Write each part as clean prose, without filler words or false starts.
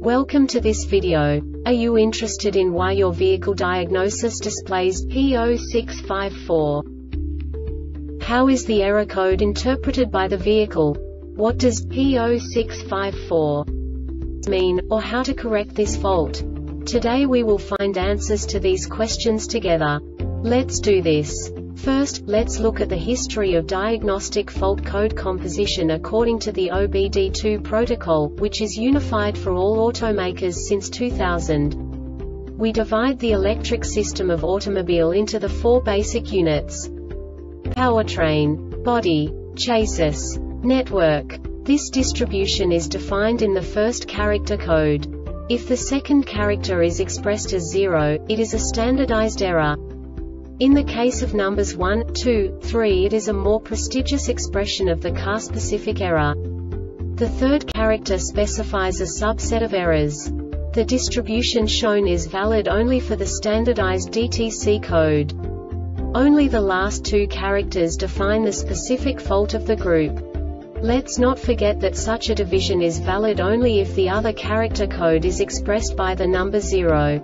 Welcome to this video. Are you interested in why your vehicle diagnosis displays P0654? How is the error code interpreted by the vehicle? What does P0654 mean, or how to correct this fault? Today we will find answers to these questions together. Let's do this. First, let's look at the history of diagnostic fault code composition according to the OBD2 protocol, which is unified for all automakers since 2000. We divide the electric system of automobile into the four basic units: powertrain, body, chassis, network. This distribution is defined in the first character code. If the second character is expressed as 0, it is a standardized error. In the case of numbers 1, 2, 3, it is a more prestigious expression of the car-specific error. The third character specifies a subset of errors. The distribution shown is valid only for the standardized DTC code. Only the last two characters define the specific fault of the group. Let's not forget that such a division is valid only if the other character code is expressed by the number 0.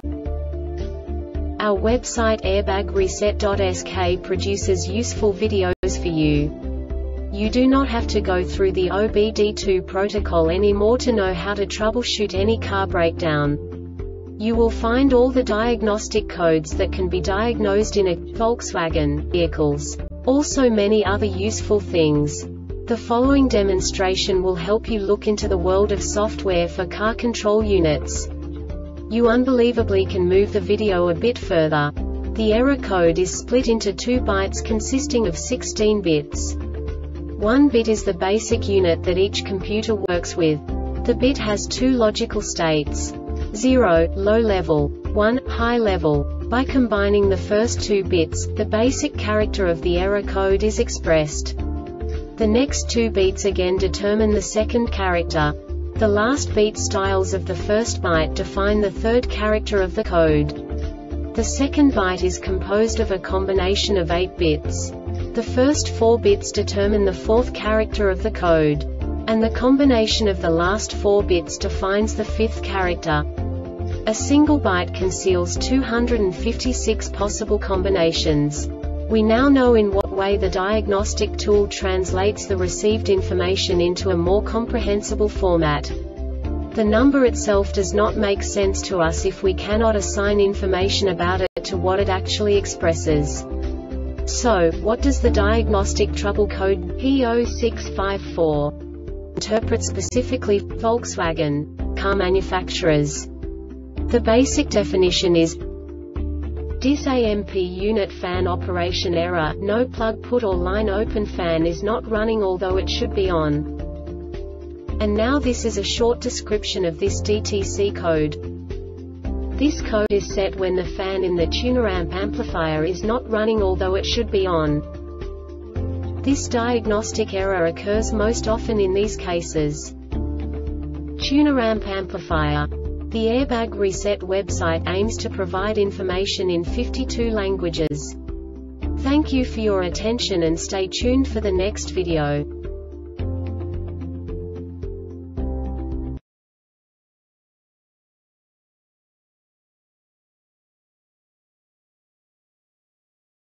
Our website airbagreset.sk produces useful videos for you. You do not have to go through the OBD2 protocol anymore to know how to troubleshoot any car breakdown. You will find all the diagnostic codes that can be diagnosed in a Volkswagen vehicles. Also many other useful things. The following demonstration will help you look into the world of software for car control units. You unbelievably can move the video a bit further. The error code is split into 2 bytes consisting of 16 bits. 1 bit is the basic unit that each computer works with. The bit has 2 logical states: 0, low level, 1, high level. By combining the first 2 bits, the basic character of the error code is expressed. The next 2 beats again determine the second character. The last beat styles of the first byte define the third character of the code. The second byte is composed of a combination of 8 bits. The first 4 bits determine the fourth character of the code. And the combination of the last 4 bits defines the fifth character. A single byte conceals 256 possible combinations. We now know in what way the diagnostic tool translates the received information into a more comprehensible format. The number itself does not make sense to us if we cannot assign information about it to what it actually expresses. So, what does the diagnostic trouble code P0654 interpret specifically for Volkswagen car manufacturers? The basic definition is DIS-AMP unit fan operation error, no plug put or line open fan is not running although it should be on. And now this is a short description of this DTC code. This code is set when the fan in the tuner-amp amplifier is not running although it should be on. This diagnostic error occurs most often in these cases. Tuner-amp amplifier. The Airbag Reset website aims to provide information in 52 languages. Thank you for your attention and stay tuned for the next video.